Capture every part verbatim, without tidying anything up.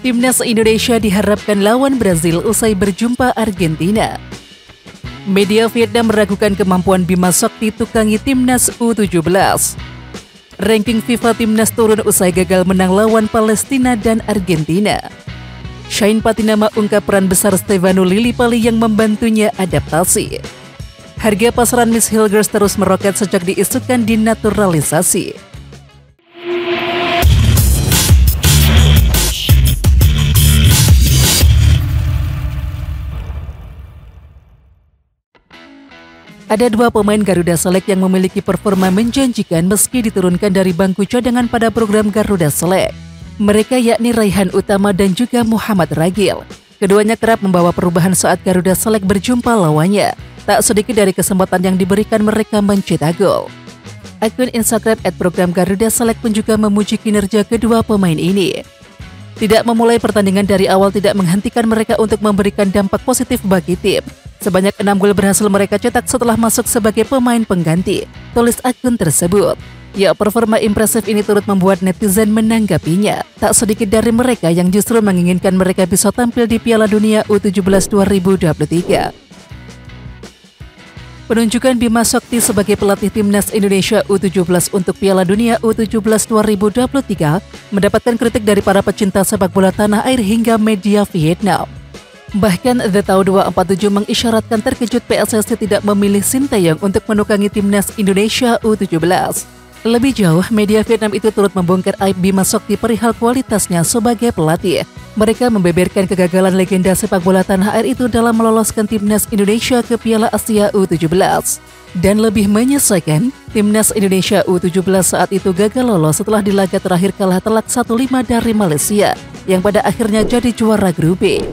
Timnas Indonesia diharapkan lawan Brazil usai berjumpa Argentina. Media Vietnam meragukan kemampuan Bima Sakti tukangi Timnas U tujuh belas. Ranking FIFA Timnas turun usai gagal menang lawan Palestina dan Argentina. Shane Patinama ungkap peran besar Stefano Lillipali yang membantunya adaptasi. Harga pasaran Miss Hilgers terus meroket sejak diisukan dinaturalisasi. Ada dua pemain Garuda Select yang memiliki performa menjanjikan meski diturunkan dari bangku cadangan pada program Garuda Select. Mereka yakni Raihan Utama dan juga Muhammad Ragil. Keduanya kerap membawa perubahan saat Garuda Select berjumpa lawannya. Tak sedikit dari kesempatan yang diberikan mereka mencetak gol. Akun Instagram at program Garuda Select pun juga memuji kinerja kedua pemain ini. Tidak memulai pertandingan dari awal tidak menghentikan mereka untuk memberikan dampak positif bagi tim. Sebanyak enam gol berhasil mereka cetak setelah masuk sebagai pemain pengganti, tulis akun tersebut. Ya, performa impresif ini turut membuat netizen menanggapinya. Tak sedikit dari mereka yang justru menginginkan mereka bisa tampil di Piala Dunia U tujuh belas dua ribu dua puluh tiga. Penunjukan Bima Sakti sebagai pelatih Timnas Indonesia U tujuh belas untuk Piala Dunia U tujuh belas dua ribu dua puluh tiga mendapatkan kritik dari para pecinta sepak bola tanah air hingga media Vietnam. Bahkan The Tau dua empat tujuh mengisyaratkan terkejut P S S I tidak memilih Sintayong untuk menukangi Timnas Indonesia U tujuh belas. Lebih jauh, media Vietnam itu turut membongkar aib Bima Sakti perihal kualitasnya sebagai pelatih. Mereka membeberkan kegagalan legenda sepak bola tanah air itu dalam meloloskan Timnas Indonesia ke Piala Asia U tujuh belas. Dan lebih menyesakkan, Timnas Indonesia U tujuh belas saat itu gagal lolos setelah di laga terakhir kalah telak satu lima dari Malaysia, yang pada akhirnya jadi juara grup B.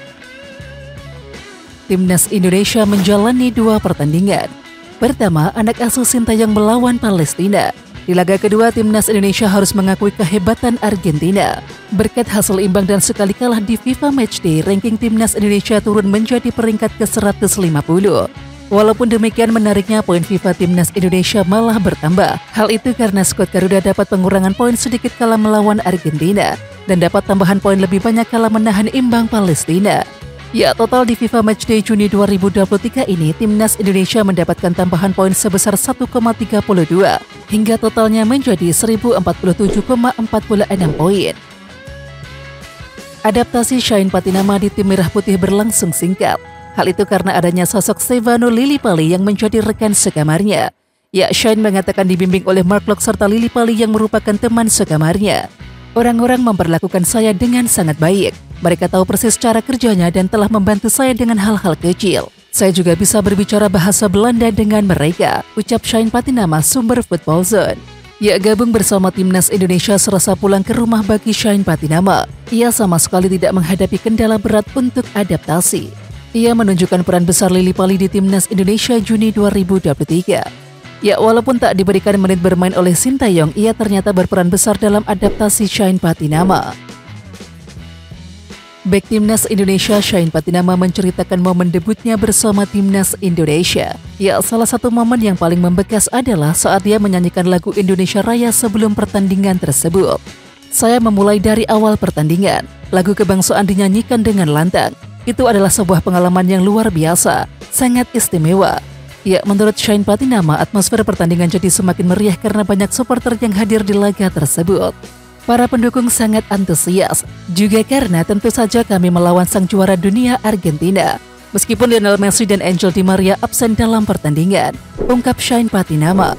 Timnas Indonesia menjalani dua pertandingan. Pertama, anak asuh Sintayong melawan Palestina. Di laga kedua, Timnas Indonesia harus mengakui kehebatan Argentina. Berkat hasil imbang dan sekali kalah di FIFA Matchday, ranking Timnas Indonesia turun menjadi peringkat ke seratus lima puluh. Walaupun demikian, menariknya poin FIFA Timnas Indonesia malah bertambah. Hal itu karena skuad Garuda dapat pengurangan poin sedikit kala melawan Argentina dan dapat tambahan poin lebih banyak kala menahan imbang Palestina. Ya, total di FIFA Matchday Juni dua ribu dua puluh tiga ini, Timnas Indonesia mendapatkan tambahan poin sebesar satu koma tiga dua, hingga totalnya menjadi seribu empat puluh tujuh koma empat enam poin. Adaptasi Shane Patinama di tim Merah Putih berlangsung singkat. Hal itu karena adanya sosok Stefano Lillipali yang menjadi rekan sekamarnya. Ya, Shane mengatakan dibimbing oleh Mark Locke serta Lillipali yang merupakan teman sekamarnya. Orang-orang memperlakukan saya dengan sangat baik. Mereka tahu persis cara kerjanya dan telah membantu saya dengan hal-hal kecil. Saya juga bisa berbicara bahasa Belanda dengan mereka, ucap Shane Patinama, sumber Football Zone. Ya, gabung bersama Timnas Indonesia serasa pulang ke rumah bagi Shane Patinama. Ia sama sekali tidak menghadapi kendala berat untuk adaptasi. Ia menunjukkan peran besar Lillipali di Timnas Indonesia Juni dua ribu dua puluh tiga. Ya, walaupun tak diberikan menit bermain oleh Sintayong, ia ternyata berperan besar dalam adaptasi Shane Patinama. Bek Timnas Indonesia Shane Patinama menceritakan momen debutnya bersama Timnas Indonesia. Ya, salah satu momen yang paling membekas adalah saat dia menyanyikan lagu Indonesia Raya sebelum pertandingan tersebut. Saya memulai dari awal pertandingan. Lagu kebangsaan dinyanyikan dengan lantang. Itu adalah sebuah pengalaman yang luar biasa, sangat istimewa. Ya, menurut Shane Patinama, atmosfer pertandingan jadi semakin meriah karena banyak supporter yang hadir di laga tersebut. Para pendukung sangat antusias, juga karena tentu saja kami melawan sang juara dunia Argentina. Meskipun Lionel Messi dan Angel Di Maria absen dalam pertandingan, ungkap Shane Patinama.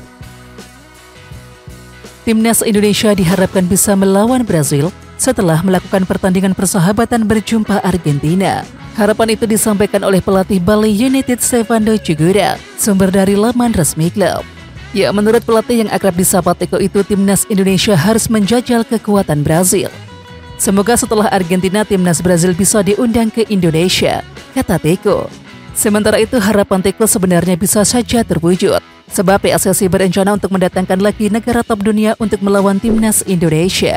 Timnas Indonesia diharapkan bisa melawan Brazil setelah melakukan pertandingan persahabatan berjumpa Argentina. Harapan itu disampaikan oleh pelatih Bali United Stefano Cigura, sumber dari laman resmi klub. Ya, menurut pelatih yang akrab disapa Teko itu, Timnas Indonesia harus menjajal kekuatan Brazil. Semoga setelah Argentina, Timnas Brazil bisa diundang ke Indonesia, kata Teko. Sementara itu, harapan Teko sebenarnya bisa saja terwujud, sebab P S S I berencana untuk mendatangkan lagi negara top dunia untuk melawan Timnas Indonesia.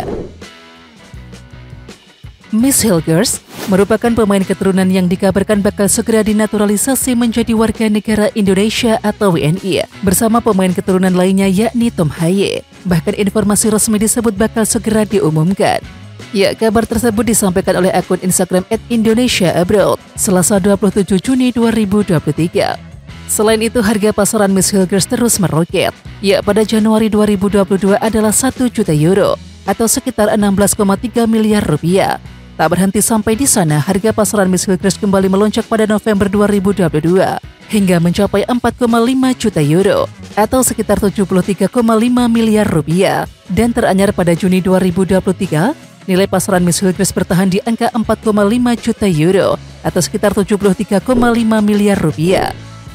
Miss Hilgers merupakan pemain keturunan yang dikabarkan bakal segera dinaturalisasi menjadi warga negara Indonesia atau W N I bersama pemain keturunan lainnya yakni Tom Haye. Bahkan informasi resmi disebut bakal segera diumumkan. Ya, kabar tersebut disampaikan oleh akun Instagram at Indonesia Abroad, Selasa dua puluh tujuh Juni dua ribu dua puluh tiga. Selain itu, harga pasaran Miss Hilgers terus meroket. Ya, pada Januari dua ribu dua puluh dua adalah satu juta euro atau sekitar enam belas koma tiga miliar rupiah. Tak berhenti sampai di sana, harga pasaran Miss Hilgers kembali melonjak pada November dua ribu dua puluh dua hingga mencapai empat koma lima juta euro atau sekitar tujuh puluh tiga koma lima miliar rupiah. Dan teranyar pada Juni dua ribu dua puluh tiga, nilai pasaran Miss Hilgers bertahan di angka empat koma lima juta euro atau sekitar tujuh puluh tiga koma lima miliar rupiah.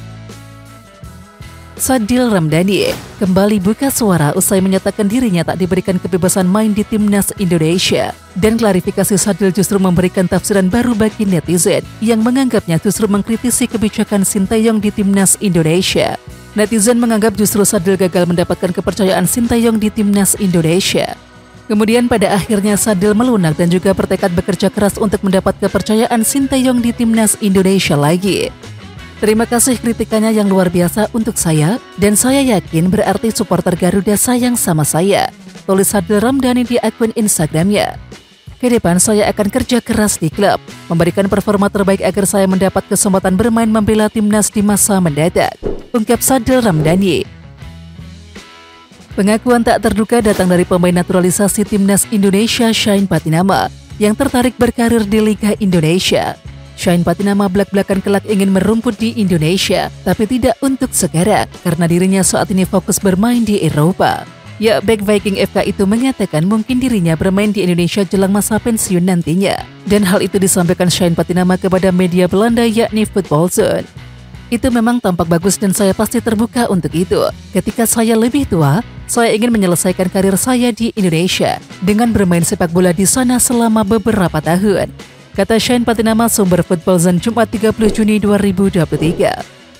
Sadil Ramdhani kembali buka suara usai menyatakan dirinya tak diberikan kebebasan main di Timnas Indonesia. Dan klarifikasi Sadil justru memberikan tafsiran baru bagi netizen yang menganggapnya justru mengkritisi kebijakan Sinteyong di Timnas Indonesia. Netizen menganggap justru Sadil gagal mendapatkan kepercayaan Sinteyong di Timnas Indonesia. Kemudian pada akhirnya Sadil melunak dan juga bertekad bekerja keras untuk mendapat kepercayaan Sinteyong di Timnas Indonesia lagi. Terima kasih kritikannya yang luar biasa untuk saya, dan saya yakin berarti supporter Garuda sayang sama saya, tulis Sadil Ramdhani di akun Instagramnya. Ke depan saya akan kerja keras di klub, memberikan performa terbaik agar saya mendapat kesempatan bermain membela timnas di masa mendatang, ungkap Sadil Ramdhani. Pengakuan tak terduga datang dari pemain naturalisasi timnas Indonesia Shane Patinama yang tertarik berkarir di Liga Indonesia. Shane Patinama belak-belakan kelak ingin merumput di Indonesia, tapi tidak untuk sekarang karena dirinya saat ini fokus bermain di Eropa. Ya, bek Viking F K itu mengatakan mungkin dirinya bermain di Indonesia jelang masa pensiun nantinya. Dan hal itu disampaikan Shane Patinama kepada media Belanda yakni Football Zone. Itu memang tampak bagus dan saya pasti terbuka untuk itu. Ketika saya lebih tua, saya ingin menyelesaikan karir saya di Indonesia dengan bermain sepak bola di sana selama beberapa tahun, kata Shane Patinama, sumber Football Zone Jumat tiga puluh Juni dua ribu dua puluh tiga.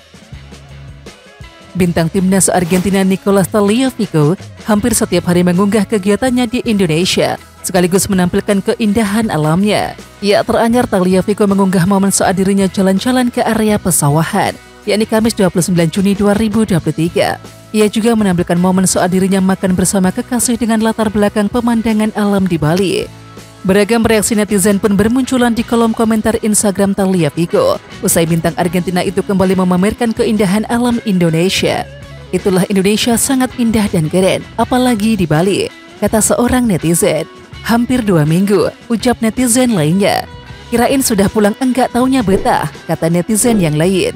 Bintang timnas Argentina Nicolas Tagliafico hampir setiap hari mengunggah kegiatannya di Indonesia, sekaligus menampilkan keindahan alamnya. Ya, teranyar Tagliafico mengunggah momen saat dirinya jalan-jalan ke area pesawahan, yakni Kamis dua puluh sembilan Juni dua ribu dua puluh tiga. Ia juga menampilkan momen saat dirinya makan bersama kekasih dengan latar belakang pemandangan alam di Bali. Beragam reaksi netizen pun bermunculan di kolom komentar Instagram Tagliafico usai bintang Argentina itu kembali memamerkan keindahan alam Indonesia. Itulah Indonesia sangat indah dan keren, apalagi di Bali, kata seorang netizen. Hampir dua minggu, ucap netizen lainnya. Kirain sudah pulang enggak taunya betah, kata netizen yang lain.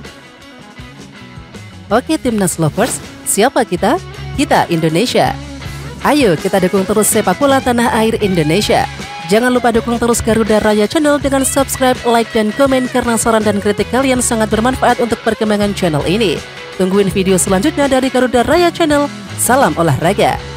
Oke Timnas Lovers, siapa kita? Kita Indonesia. Ayo kita dukung terus sepak bola tanah air Indonesia. Jangan lupa dukung terus Garuda Raya Channel dengan subscribe, like, dan komen karena saran dan kritik kalian sangat bermanfaat untuk perkembangan channel ini. Tungguin video selanjutnya dari Garuda Raya Channel. Salam olahraga.